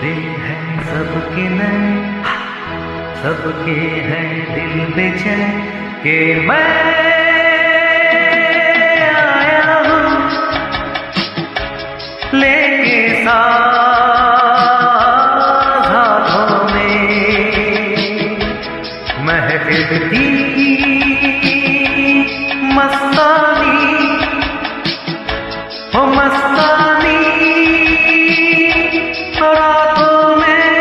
दिल है सबके नए, सबके हैं दिल बेचैन के मैं आया हूँ लेके साथ हाथों में महफिल की मस्तानी हो मस्तानी रातों में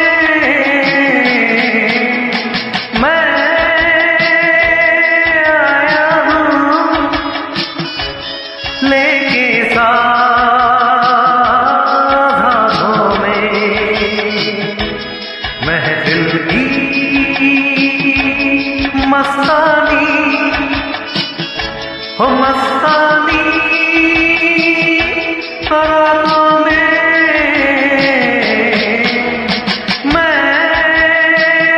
मैं आया हूँ लेके साथ हाथों में महफिल की मस्तानी हो मस्तानी रातों में मैं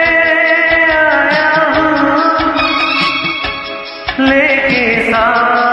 आया हूँ लेके साथ